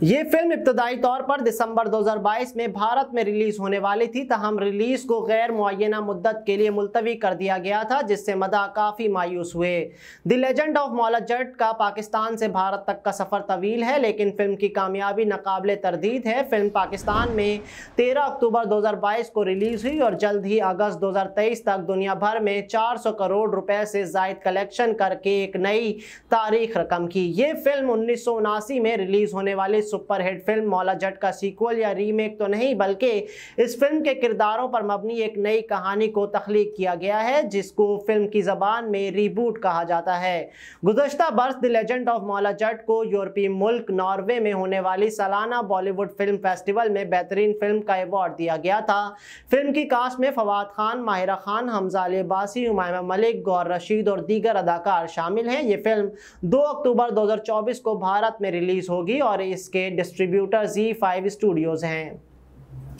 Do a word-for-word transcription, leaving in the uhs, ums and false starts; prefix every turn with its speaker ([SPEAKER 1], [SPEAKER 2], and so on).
[SPEAKER 1] ये फिल्म इब्तदाई तौर पर दिसंबर दो हज़ार बाईस में भारत में रिलीज होने वाली थी, तहम रिलीज को गैर मुअय्यना मुद्दत के लिए मुलतवी कर दिया गया था, जिससे मदा काफ़ी मायूस हुए। The legend of Maula Jatt का पाकिस्तान से भारत तक का सफ़र तवील है, लेकिन फिल्म की कामयाबी नाकाबिले तरदीद है। फिल्म पाकिस्तान में तेरह अक्टूबर दो हज़ार बाईस को रिलीज हुई और जल्द ही अगस्त दो हज़ार तेईस तक दुनिया भर में चार सौ करोड़ रुपए से जायद कलेक्शन करके एक नई तारीख रकम की। ये फिल्म उन्नीस सौ उनासी में रिलीज होने वाली सुपरहिट फिल्म मौला जट का सीक्वल या रीमेक तो नहीं, बल्कि इस फिल्म के किरदारों पर मबनी एक नई कहानी को तख्लीक किया गया है, जिसको फिल्म की जबान में रीबूट कहा जाता है। गुज़श्ता बरस the legend of Maula Jatt को यूरोपीय मुल्क नॉर्वे में होने वाली सालाना बॉलीवुड फिल्म फेस्टिवल में बेहतरीन फिल्म का अवार्ड दिया गया था। फिल्म की कास्ट में फवाद खान, माहिरा खान, हमजा अली अब्बासी, हुमायूं मलिक, गौर रशीद और दीगर अदाकार शामिल हैं। ये फिल्म दो अक्टूबर दो हज़ार चौबीस को भारत में रिलीज होगी और इसके डिस्ट्रीब्यूटर ज़ी फाइव स्टूडियोज हैं।